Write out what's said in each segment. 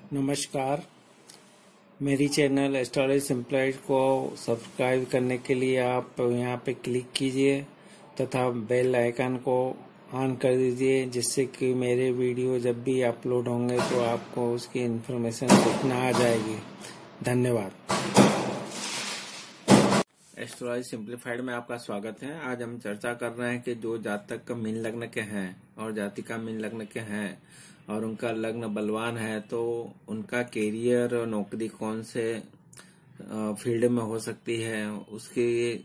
नमस्कार। मेरी channel astrology सिंप्लाइड को सब्सक्राइब करने के लिए आप यहाँ पे क्लिक कीजिए तथा बेल आइकन को ऑन कर दीजिए, जिससे कि मेरे वीडियो जब भी अपलोड होंगे तो आपको उसकी इन्फॉर्मेशन सूचना आ जाएगी। धन्यवाद। एस्ट्रोलॉजी सिंप्लीफाइड में आपका स्वागत है। आज हम चर्चा कर रहे हैं कि जो जातक का मीन लग्न के हैं और जातिका मीन लग्न के हैं और उनका लग्न बलवान है, तो उनका कैरियर और नौकरी कौन से फील्ड में हो सकती है, उसकी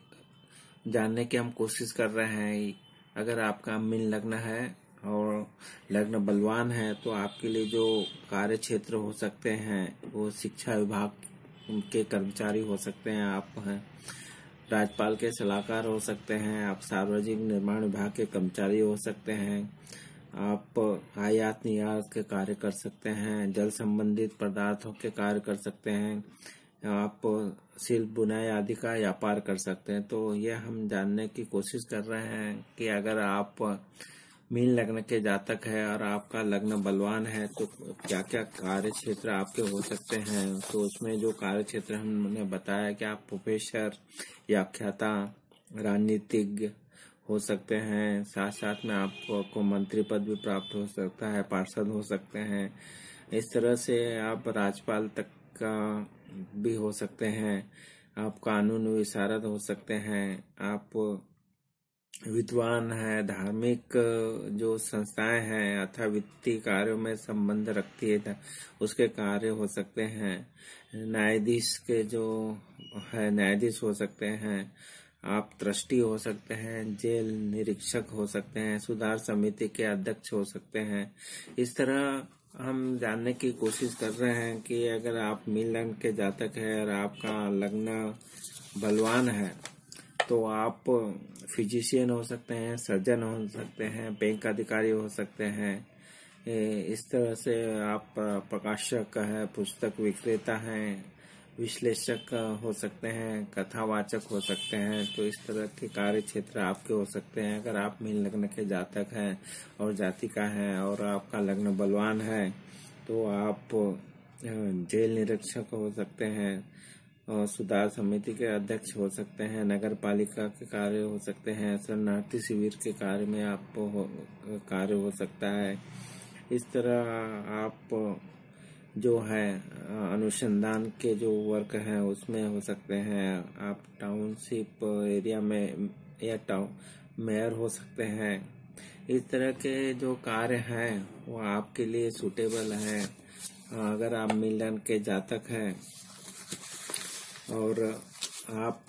जानने की हम कोशिश कर रहे हैं। अगर आपका मीन लग्न है और लग्न बलवान है तो आपके लिए जो कार्य क्षेत्र हो सकते हैं वो शिक्षा विभाग के कर्मचारी हो सकते हैं, आप हैं राज्यपाल के सलाहकार हो सकते हैं, आप सार्वजनिक निर्माण विभाग के कर्मचारी हो सकते हैं, आप आयात निर्यात के कार्य कर सकते हैं, जल संबंधित पदार्थों के कार्य कर सकते हैं, आप शिल्प बुनाई आदि का व्यापार कर सकते हैं। तो ये हम जानने की कोशिश कर रहे हैं कि अगर आप मीन लग्न के जातक है और आपका लग्न बलवान है तो क्या क्या कार्य क्षेत्र आपके हो सकते हैं। तो उसमें जो कार्य क्षेत्र हमने बताया कि आप प्रोफेसर, व्याख्याता, राजनीतिज्ञ हो सकते हैं, साथ साथ में आपको मंत्री पद भी प्राप्त हो सकता है, पार्षद हो सकते हैं। इस तरह से आप राज्यपाल तक का भी हो सकते हैं, आप कानून विशारद हो सकते हैं, आप विद्वान है, धार्मिक जो संस्थाएं हैं अथवा वित्तीय कार्यों में संबंध रखती है उसके कार्य हो सकते हैं, न्यायाधीश के जो है न्यायाधीश हो सकते हैं, आप ट्रस्टी हो सकते हैं, जेल निरीक्षक हो सकते हैं, सुधार समिति के अध्यक्ष हो सकते हैं। इस तरह हम जानने की कोशिश कर रहे हैं कि अगर आप मीन लग्न के जातक है और आपका लग्न बलवान है तो आप फिजिशियन हो सकते हैं, सर्जन हो सकते हैं, बैंक अधिकारी हो सकते हैं। इस तरह से आप प्रकाशक है, पुस्तक विक्रेता हैं, विश्लेषक हो सकते हैं, कथावाचक हो सकते हैं। तो इस तरह के कार्य क्षेत्र आपके हो सकते हैं अगर आप मीन लग्न के जातक हैं और जातिका हैं और आपका लग्न बलवान है। तो आप जेल निरीक्षक हो सकते हैं और सुधार समिति के अध्यक्ष हो सकते हैं, नगर पालिका के कार्य हो सकते हैं, शरणार्थी शिविर के कार्य में आपको कार्य हो सकता है। इस तरह आप जो है अनुसंधान के जो वर्क हैं उसमें हो सकते हैं, आप टाउनशिप एरिया में या टाउन मेयर हो सकते हैं। इस तरह के जो कार्य हैं वो आपके लिए सूटेबल हैं अगर आप मीन लग्न के जातक हैं और आप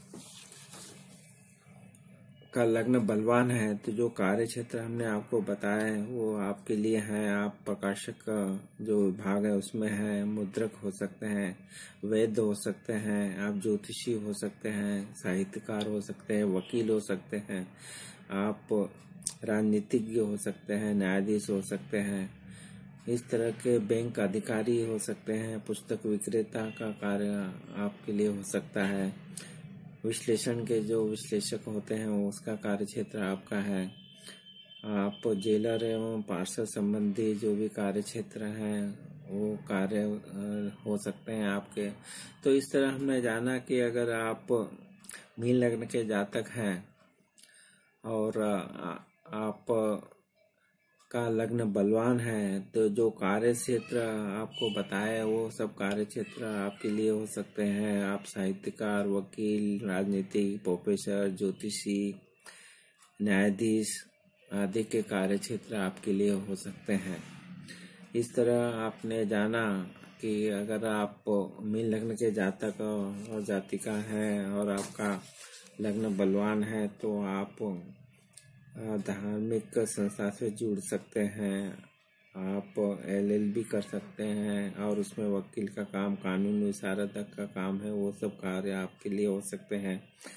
का लग्न बलवान है। तो जो कार्य क्षेत्र हमने आपको बताया है वो आपके लिए है। आप प्रकाशक का जो विभाग है उसमें है, मुद्रक हो सकते हैं, वैद्य हो सकते हैं, आप ज्योतिषी हो सकते हैं, साहित्यकार हो सकते हैं, वकील हो सकते हैं, आप राजनीतिज्ञ हो सकते हैं, न्यायाधीश हो सकते हैं, इस तरह के बैंक अधिकारी हो सकते हैं, पुस्तक विक्रेता का कार्य आपके लिए हो सकता है, विश्लेषण के जो विश्लेषक होते हैं उसका कार्य क्षेत्र आपका है, आप जेलर एवं पार्षद संबंधी जो भी कार्य क्षेत्र हैं वो कार्य हो सकते हैं आपके। तो इस तरह हमने जाना कि अगर आप मीन लग्न के जातक हैं और आप का लग्न बलवान है तो जो कार्य क्षेत्र आपको बताया वो सब कार्य क्षेत्र आपके लिए हो सकते हैं। आप साहित्यकार, वकील, राजनीतिक, प्रोफेसर, ज्योतिषी, न्यायाधीश आदि के कार्य क्षेत्र आपके लिए हो सकते हैं। इस तरह आपने जाना कि अगर आप मीन लग्न के जातक और जातिका हैं और आपका लग्न बलवान है तो आप धार्मिक संस्था से जुड़ सकते हैं, आप LLB कर सकते हैं और उसमें वकील का काम, कानून विशारद का काम है, वो सब कार्य आपके लिए हो सकते हैं।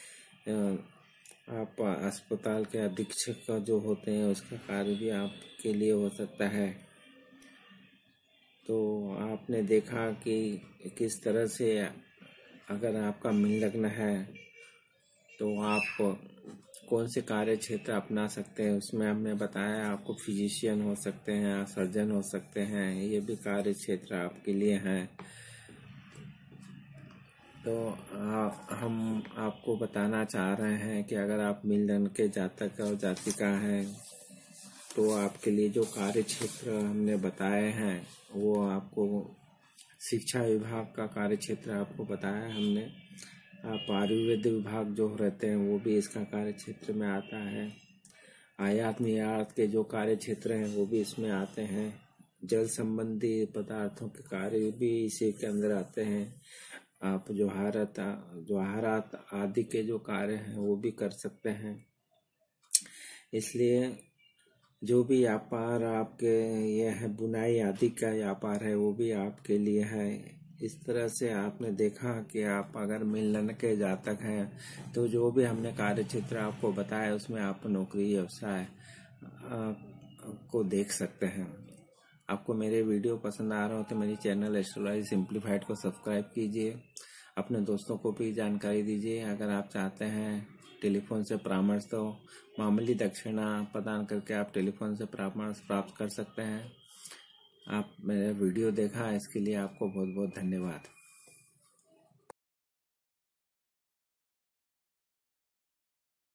आप अस्पताल के अधीक्षक जो होते हैं उसका कार्य भी आपके लिए हो सकता है। तो आपने देखा कि किस तरह से अगर आपका मीन लग्न है तो आप कौन से कार्य क्षेत्र अपना सकते हैं, उसमें हमने बताया आपको फिजिशियन हो सकते हैं, सर्जन हो सकते हैं, ये भी कार्य क्षेत्र आपके लिए हैं। तो हम आपको बताना चाह रहे हैं कि अगर आप मीन लग्न के जातक और जातिका हैं तो आपके लिए जो कार्य क्षेत्र हमने बताए हैं वो आपको शिक्षा विभाग का कार्य क्षेत्र आपको बताया हमने। आप आयुर्वेद विभाग जो रहते हैं वो भी इसका कार्य क्षेत्र में आता है। आयात निर्यात के जो कार्य क्षेत्र हैं वो भी इसमें आते हैं। जल संबंधी पदार्थों के कार्य भी इसी के अंदर आते हैं। आप जोहारात आदि के जो कार्य हैं वो भी कर सकते हैं। इसलिए जो भी व्यापार आपके ये है, बुनाई आदि का व्यापार है, वो भी आपके लिए है। इस तरह से आपने देखा कि आप अगर मीन लग्न के जातक हैं तो जो भी हमने कार्य क्षेत्र आपको बताया उसमें आप नौकरी व्यवसाय को देख सकते हैं। आपको मेरे वीडियो पसंद आ रहा हो तो मेरी चैनल एस्ट्रोलॉजी सिंप्लीफाइड को सब्सक्राइब कीजिए, अपने दोस्तों को भी जानकारी दीजिए। अगर आप चाहते हैं टेलीफोन से परामर्श तो मामूली दक्षिणा प्रदान करके आप टेलीफोन से परामर्श प्राप्त कर सकते हैं। आप मेरा वीडियो देखा इसके लिए आपको बहुत बहुत धन्यवाद।